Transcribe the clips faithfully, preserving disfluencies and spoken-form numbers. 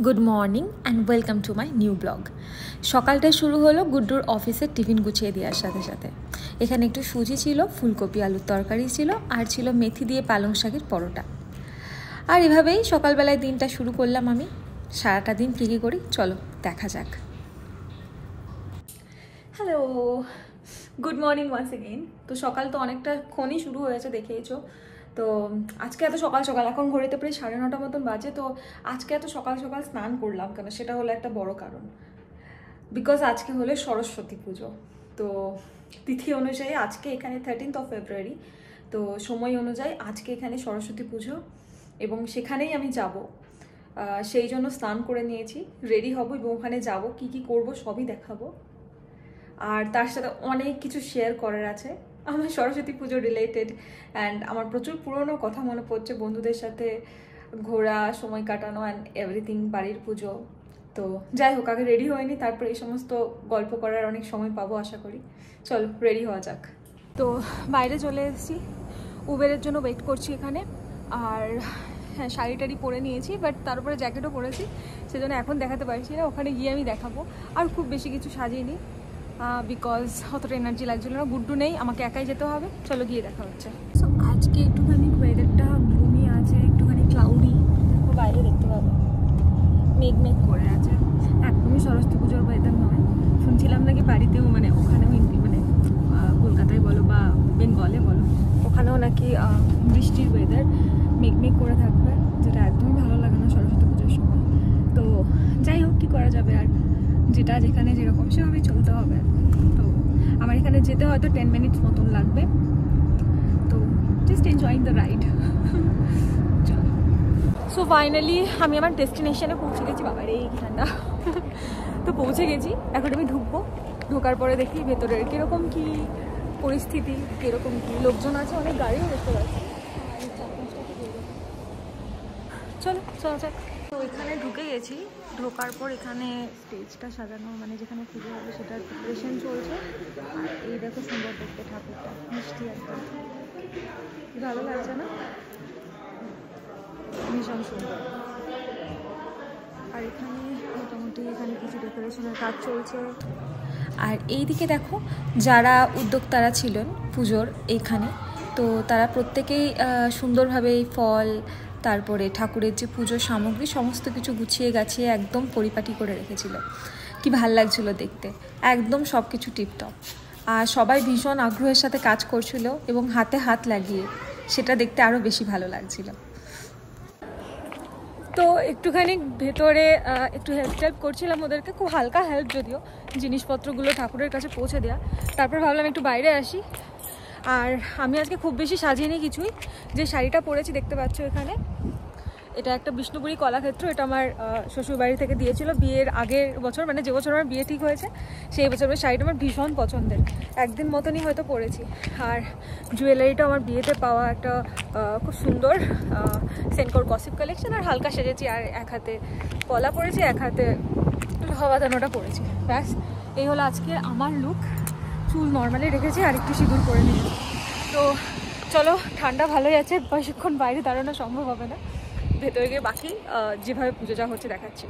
Good morning and welcome to my new blog. সকালটা শুরু হলো গুড্ডুর অফিসের টিফিন গুছিয়ে দেওয়ার সাথে সাথে। এখানে একটু সুজি ছিল, ফুলকপি আলুর তরকারি ছিল, আর ছিল মেথি দিয়ে পালং শাকের পরোটা। আর এভাবেই সকালবেলায় দিনটা শুরু করলাম আমি। সারাটা দিন কী কী করি চলো দেখা যাক। Hello, good morning once again. তো সকাল তো অনেকটা ক্ষণই শুরু হয়েছে, দেখেইছো। তো আজকে এত সকাল সকাল, এখন ঘড়িতে প্রায় সাড়ে নটা মতন বাজে। তো আজকে এত সকাল সকাল স্নান করলাম কেন, সেটা হলো একটা বড় কারণ। বিকজ আজকে হলো সরস্বতী পুজো। তো তিথি অনুযায়ী আজকে এখানে থার্টিন্থ অফ ফেব্রুয়ারি, তো সময় অনুযায়ী আজকে এখানে সরস্বতী পুজো এবং সেখানেই আমি যাব। সেই জন্য স্নান করে নিয়েছি, রেডি হব এবং ওখানে যাব, কি কি করব সবই দেখাবো। আর তার সাথে অনেক কিছু শেয়ার করার আছে আমার সরস্বতী পুজো রিলেটেড। অ্যান্ড আমার প্রচুর পুরনো কথা মনে পড়ছে, বন্ধুদের সাথে ঘোরা, সময় কাটানো অ্যান্ড এভরিথিং, বাড়ির পুজো। তো যাই হোক, আগে রেডি হয়নি, তারপর এই সমস্ত গল্প করার অনেক সময় পাবো আশা করি। চলো রেডি হওয়া যাক। তো বাইরে চলে এসেছি, উবেরের জন্য ওয়েট করছি এখানে। আর হ্যাঁ, শাড়ি টাড়ি পরে নিয়েছি, বাট তার উপরে জ্যাকেটও পরেছি, সেজন্য এখন দেখাতে পারছি না, ওখানে গিয়ে আমি দেখাবো। আর খুব বেশি কিছু সাজিয়ে নিই বিকজ অতটা এনার্জি লাগছিল না, গুড্ডু নেই, আমাকে একাই যেতে হবে। চলো গিয়ে দেখা হচ্ছে। সো আজকে একটুখানি ওয়েদারটা গ্লুমি আছে, একটুখানি ক্লাউডি, দেখো বাইরে দেখতে পাবো মেঘ মেঘ করে আছে। একদমই সরস্বতী পুজোর ওয়েদার নয়। শুনছিলাম নাকি বাড়িতেও, মানে ওখানেও মানে কলকাতায় বলো বা বেঙ্গলে বলো, ওখানেও নাকি বৃষ্টির ওয়েদার, মেঘ মেঘ করে থাকবে, যেটা একদমই ভালো লাগে না সরস্বতী পুজোর সময়। তো যাই হোক, কী করা যাবে, আর যেটা যেখানে যেরকম সেভাবেই চলতে হবে। তো আমার এখানে যেতে হয়তো টেন মিনিটস মতন লাগবে। তো জাস্ট এনজয়িং দ্য রাইড। চলো। সো ফাইনালি আমি আমার ডেস্টিনেশনে পৌঁছে গেছি। বাবার এই ঠান্ডা। তো পৌঁছে গেছি, এখন আমি ঢুকবো। ঢোকার পরে দেখি ভেতরের কীরকম কী পরিস্থিতি, কীরকম কী লোকজন আছে, অনেক গাড়িও দেখতে পাচ্ছি। চলো চলো চল। তো এখানে ঢুকে গেছি। ঢোকার পর এখানে স্টেজটা সাজানো, মানে যেখানে পুজো হবে সেটার প্রিপারেশন চলছে। আর এই দেখো সুন্দর দেখতে ঠাকুরটা, মিষ্টি একদম, ভালো লাগছে না? ভীষণ সুন্দর। আর এখানে মোটামুটি এখানে কিছু ডেকোরেশনের কাজ চলছে। আর এই দিকে দেখো যারা উদ্যোক্তারা ছিলেন পুজোর এইখানে, তো তারা প্রত্যেকেই সুন্দরভাবে এই ফল, তারপরে ঠাকুরের যে পুজোর সামগ্রী সমস্ত কিছু গুছিয়ে গাছিয়ে একদম পরিপাটি করে রেখেছিল। কি ভাল লাগছিল দেখতে, একদম সব কিছু টিপটপ। আর সবাই ভীষণ আগ্রহের সাথে কাজ করছিল এবং হাতে হাত লাগিয়ে, সেটা দেখতে আরও বেশি ভালো লাগছিল। তো একটুখানি ভেতরে একটু হেল্প টেল্প করছিলাম ওদেরকে, খুব হালকা হেল্প যদিও, জিনিসপত্রগুলো ঠাকুরের কাছে পৌঁছে দেওয়া। তারপর ভাবলাম একটু বাইরে আসি। আর আমি আজকে খুব বেশি সাজিয়ে নিই কিছুই। যে শাড়িটা পরেছি দেখতে পাচ্ছ এখানে, এটা একটা বিষ্ণুপুরি কলাক্ষেত্র। এটা আমার শ্বশুরবাড়ি থেকে দিয়েছিল বিয়ের আগের বছর, মানে যে বছর আমার বিয়ে ঠিক হয়েছে সেই বছর। শাড়িটা আমার ভীষণ পছন্দের, একদিন মতনই হয়তো পরেছি। আর জুয়েলারিটা আমার বিয়েতে পাওয়া একটা খুব সুন্দর সেনকোর গসিপ কালেকশন। আর হালকা সেজেছি, আর এক হাতে কলা পরেছি, এক হাতে হওয়াদানোটা পরেছি। ব্যাস এই হলো আজকে আমার লুক। চুল নর্মালি রেখেছি, আর একটু সিঁদুর করে নিয়েছি। তো চলো, ঠান্ডা ভালোই আছে, বেশিক্ষণ বাইরে দাঁড়ানো সম্ভব হবে না। ভেতরে গিয়ে বাকি যেভাবে পুজোটা হচ্ছে দেখাচ্ছি।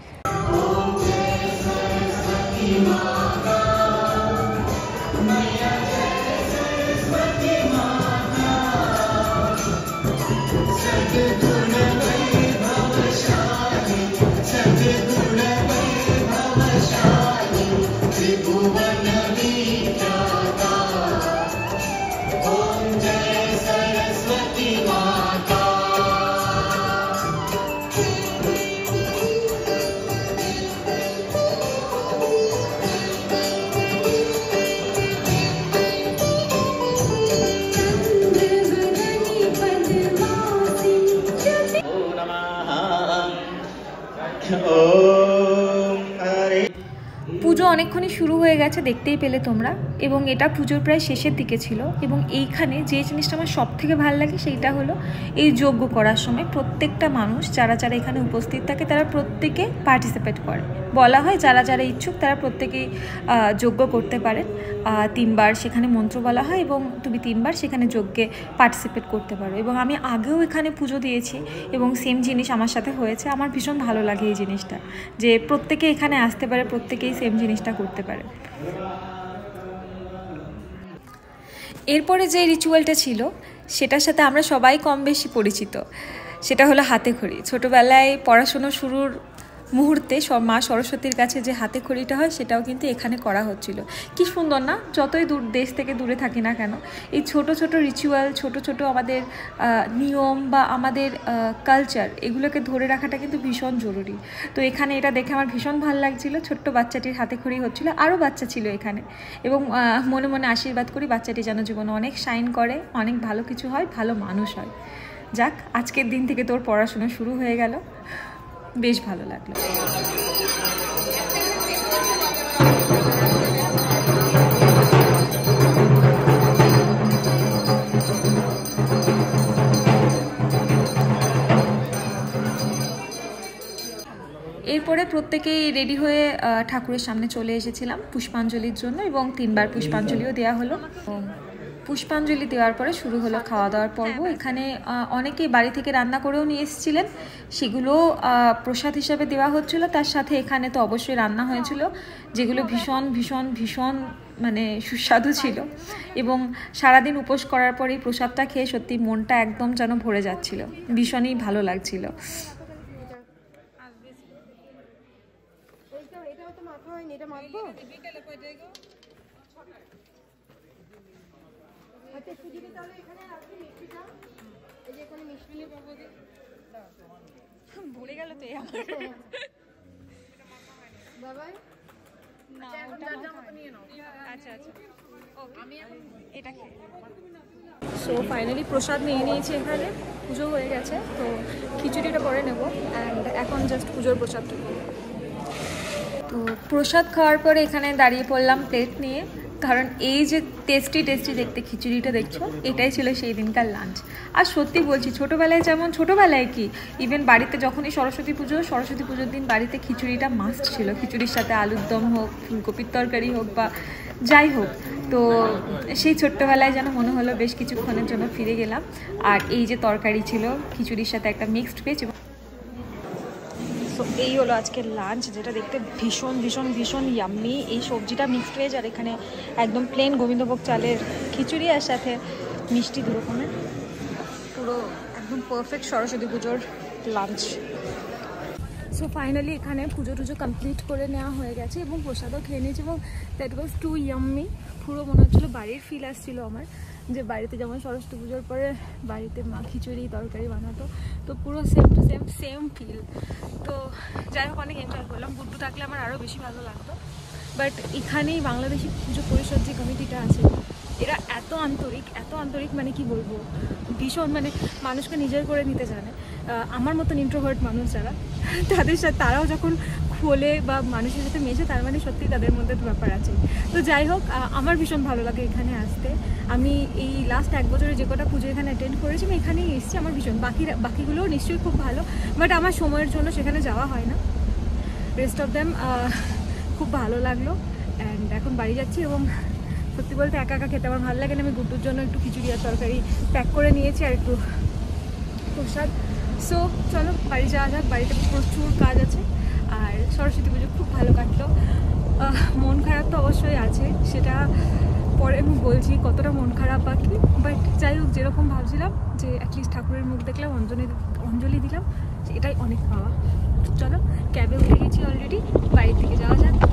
পুজো অনেকক্ষণই শুরু হয়ে গেছে, দেখতেই পেলে তোমরা। এবং এটা পুজোর প্রায় শেষের দিকে ছিল। এবং এইখানে যে জিনিসটা আমার সব থেকে ভালো লাগে সেইটা হলো এই যজ্ঞ করার সময় প্রত্যেকটা মানুষ যারা যারা এখানে উপস্থিত থাকে, তারা প্রত্যেক প্রত্যেকে পার্টিসিপেট করে। বলা হয় যারা যারা ইচ্ছুক তারা প্রত্যেকেই যজ্ঞ করতে পারেন। তিনবার সেখানে মন্ত্র বলা হয় এবং তুমি তিনবার সেখানে যজ্ঞে পার্টিসিপেট করতে পারো। এবং আমি আগেও এখানে পুজো দিয়েছি এবং সেম জিনিস আমার সাথে হয়েছে। আমার ভীষণ ভালো লাগে এই জিনিসটা, যে প্রত্যেকে এখানে আসতে পারে, প্রত্যেকেই সেম জিনিসটা করতে পারে। এরপরে যে রিচুয়ালটা ছিল সেটার সাথে আমরা সবাই কম বেশি পরিচিত, সেটা হলো হাতে খড়ি। ছোটোবেলায় পড়াশুনো শুরুর মুহূর্তে সব মা সরস্বতীর কাছে যে হাতে খড়িটা হয় সেটাও কিন্তু এখানে করা হচ্ছিল। কি সুন্দর না? যতই দূর দেশ থেকে দূরে থাকি না কেন, এই ছোট ছোট রিচুয়াল, ছোট ছোট আমাদের নিয়ম বা আমাদের কালচার, এগুলোকে ধরে রাখাটা কিন্তু ভীষণ জরুরি। তো এখানে এটা দেখে আমার ভীষণ ভালো লাগছিল। ছোট্ট বাচ্চাটির হাতে খড়ি হচ্ছিলো, আরও বাচ্চা ছিল এখানে, এবং মনে মনে আশীর্বাদ করি বাচ্চাটি যেন জীবনে অনেক শাইন করে, অনেক ভালো কিছু হয়, ভালো মানুষ হয়। যাক, আজকের দিন থেকে তোর পড়াশোনা শুরু হয়ে গেল, বেশ ভালো লাগলো। এরপরে প্রত্যেকেই রেডি হয়ে ঠাকুরের সামনে চলে এসেছিলাম পুষ্পাঞ্জলির জন্য, এবং তিনবার পুষ্পাঞ্জলিও দেওয়া হলো। পুষ্পাঞ্জলি দেওয়ার পরে শুরু হলো খাওয়া দাওয়ার পর্ব। এখানে অনেকেই বাড়ি থেকে রান্না করেও নিয়ে এসেছিলেন, সেগুলো প্রসাদ হিসাবে দেওয়া হচ্ছিল। তার সাথে এখানে তো অবশ্যই রান্না হয়েছিল, যেগুলো ভীষণ ভীষণ ভীষণ মানে সুস্বাদু ছিল। এবং সারাদিন উপোস করার পরে এই প্রসাদটা খেয়ে সত্যি মনটা একদম যেন ভরে যাচ্ছিল, ভীষণই ভালো লাগছিল। ভরে গেল তো আচ্ছা আচ্ছা, এটা খেয়ে। সো ফাইনালি প্রসাদ নিয়ে নিয়েছি, এখানে পুজো হয়ে গেছে, তো খিচুড়িটা করে নেবো অ্যান্ড এখন জাস্ট পুজোর প্রসাদটা করবো। তো প্রসাদ খাওয়ার পরে এখানে দাঁড়িয়ে পড়লাম প্লেট নিয়ে, কারণ এই যে টেস্টি টেস্টি দেখতে খিচুড়িটা দেখছো, এটাই ছিল সেই দিনকার লাঞ্চ। আর সত্যি বলছি, ছোটোবেলায় যেমন, ছোটোবেলায় কি ইভেন বাড়িতে যখনই সরস্বতী পুজো, সরস্বতী পুজোর দিন বাড়িতে খিচুড়িটা মাস্ট ছিল। খিচুড়ির সাথে আলুর দম হোক, ফুলকপির তরকারি হোক বা যাই হোক, তো সেই ছোট্টবেলায় যেন মনে হলো বেশ কিছুক্ষণের জন্য ফিরে গেলাম। আর এই যে তরকারি ছিল খিচুড়ির সাথে একটা মিক্সড ভেজ। তো এই হলো আজকের লাঞ্চ, যেটা দেখতে ভীষণ ভীষণ ভীষণ ইয়াম্মি। এই সবজিটা মিক্সড ভেজ, আর এখানে একদম প্লেন গোবিন্দভোগ চালের খিচুড়ি, আর সাথে মিষ্টি দু রকমের। পুরো একদম পারফেক্ট সরস্বতী পুজোর লাঞ্চ। সো ফাইনালি এখানে পুজো টুজো কমপ্লিট করে নেওয়া হয়ে গেছে এবং প্রসাদও খেয়ে নিয়েছি, এবং দ্যাট ওয়াজ টু ইয়াম্মি। পুরো মনে হচ্ছিলো বাড়ির ফিল আসছিলো আমার, যে বাড়িতে যেমন সরস্বতী পুজোর পরে বাড়িতে মা খিচুড়ি তরকারি বানাতো, তো পুরো same to same same feel. তো যাই হোক, অনেক এনজয় করলাম। গুড্ডু থাকলে আমার আরও বেশি ভালো লাগতো, বাট এখানেই বাংলাদেশি পুজো পরিষদ যে কমিটিটা আছে, এরা এত আন্তরিক, এত আন্তরিক, মানে কি বলবো, ভীষণ মানে মানুষকে নিজের করে নিতে জানে। আমার মতন ইন্ট্রোভার্ট মানুষ যারা, তাদের সাথে তারাও যখন খোলে বা মানুষের সাথে মেশে, তার মানে সত্যি তাদের মধ্যে ব্যাপার আছে। তো যাই হোক, আমার ভীষণ ভালো লাগে এখানে আসতে। আমি এই লাস্ট এক বছরে যে কটা পুজো এখানে অ্যাটেন্ড করেছি, আমি এখানেই এসেছি। আমার ভীষণ, বাকি বাকিগুলোও নিশ্চয়ই খুব ভালো, বাট আমার সময়ের জন্য সেখানে যাওয়া হয় না। রেস্ট অফ দ্যাম খুব ভালো লাগলো। অ্যান্ড এখন বাড়ি যাচ্ছি, এবং সত্যি বলতে একা একা খেতে আমার ভালো লাগে না। আমি গুড্ডুর জন্য একটু খিচুড়ি আর তরকারি প্যাক করে নিয়েছি, আর একটু প্রসাদ। সো চলো বাড়ি যাওয়া যাক, বাড়িতে প্রচুর কাজ আছে। আর সরস্বতী পুজো খুব ভালো কাটলো। মন খারাপ তো অবশ্যই আছে, সেটা পরে আমি বলছি কতটা মন খারাপ বাকি, বাট যাই হোক, যেরকম ভাবছিলাম যে অ্যাটলিস্ট ঠাকুরের মুখ দেখলাম, অঞ্জলি অঞ্জলি দিলাম, এটাই অনেক পাওয়া। চলো, ক্যাবে উঠে গেছি অলরেডি, বাড়ির দিকে যাওয়া যাক।